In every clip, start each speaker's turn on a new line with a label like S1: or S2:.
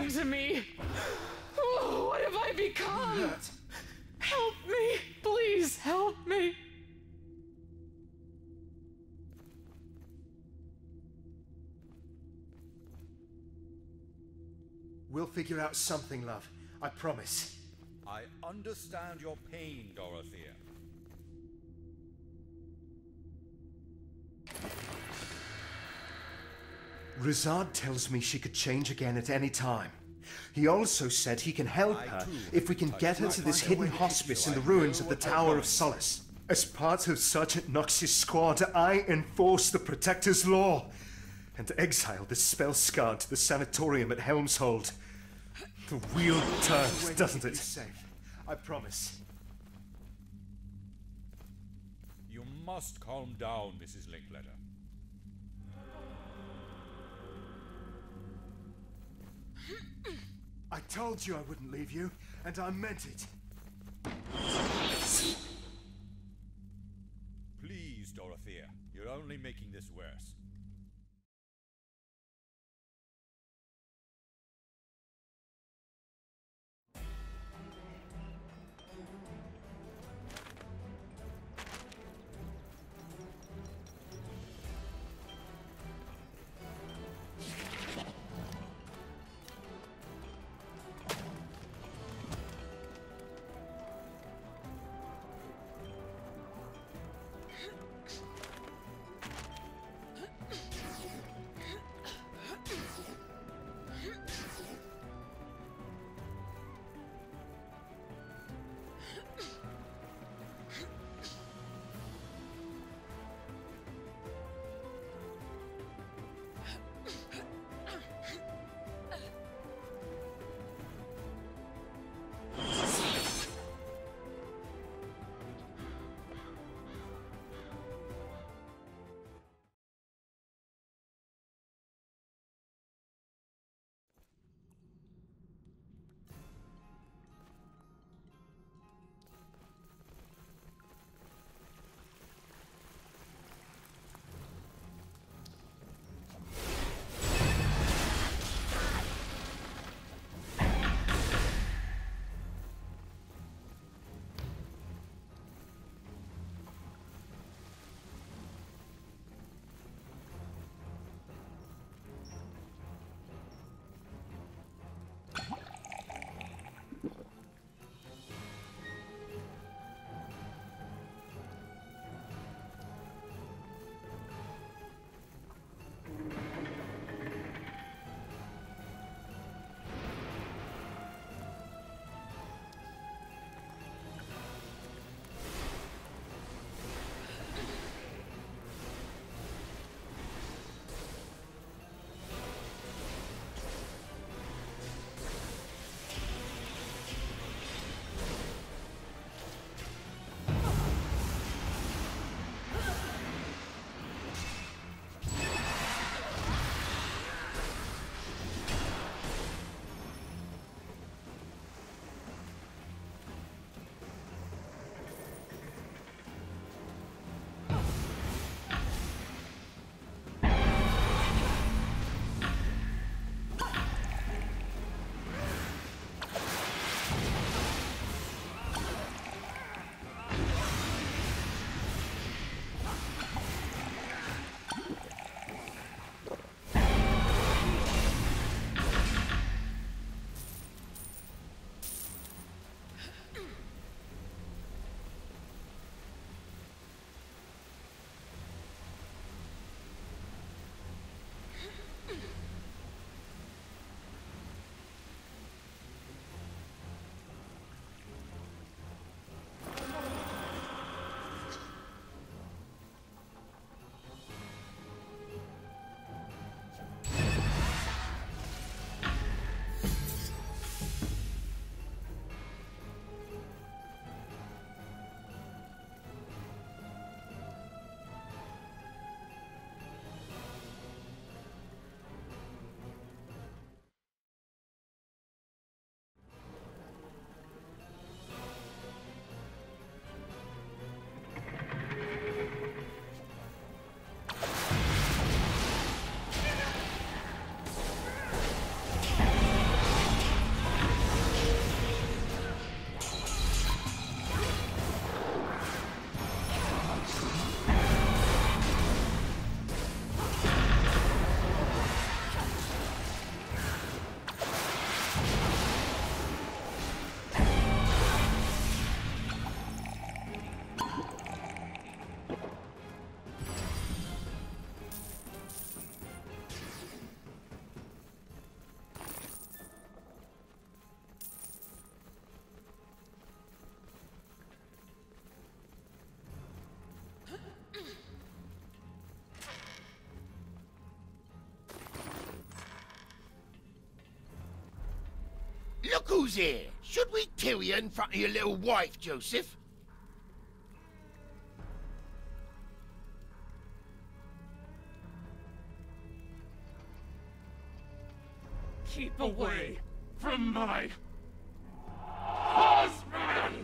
S1: happening to me? Oh, what have I become? Help me! Please help me!
S2: We'll figure out something, love. I promise.
S3: I understand your pain, Dorothea.
S2: Rizard tells me she could change again at any time. He also said he can help her if we can get her to this hidden hospice in the ruins of the Tower of Solace. As part of Sergeant Knox's squad, I enforce the Protector's law and exile the spell-scarred to the sanatorium at Helmshold. The wheel turns, doesn't it? Safe. I promise.
S3: You must calm down, Mrs. Linkletter.
S2: I told you I wouldn't leave you, and I meant it.
S3: Please, Dorothea. You're only making this worse.
S4: Look who's here! Should we kill you in front of your little wife, Joseph?
S1: Keep away from my husband!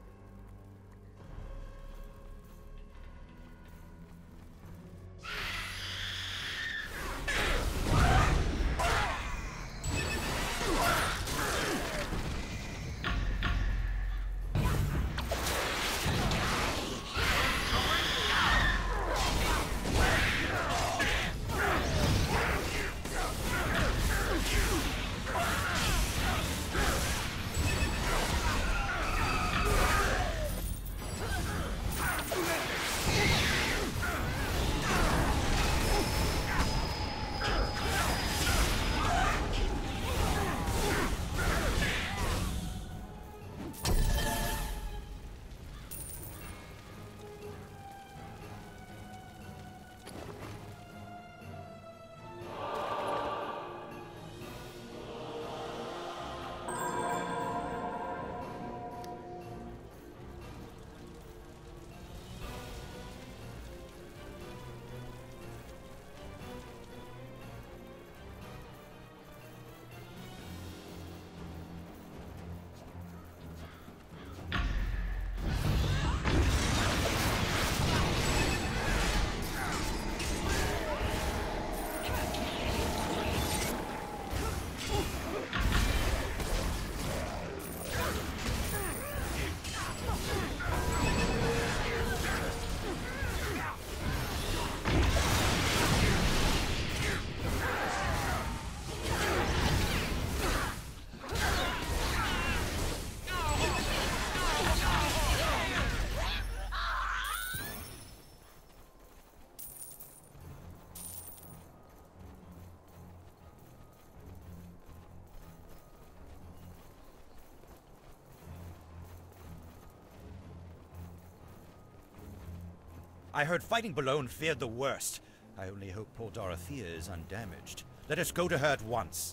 S5: I heard Fighting Bologna feared the worst. I only hope poor Dorothea is undamaged. Let us go to her at once.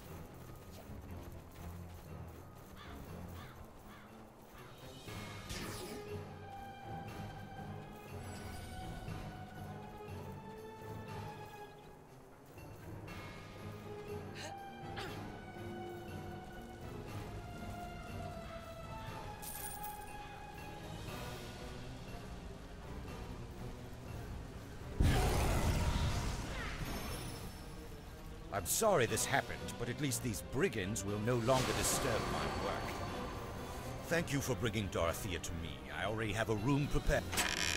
S5: I'm sorry this happened, but at least these brigands will no longer disturb my work. Thank you for bringing Dorothea to me. I already have a room prepared.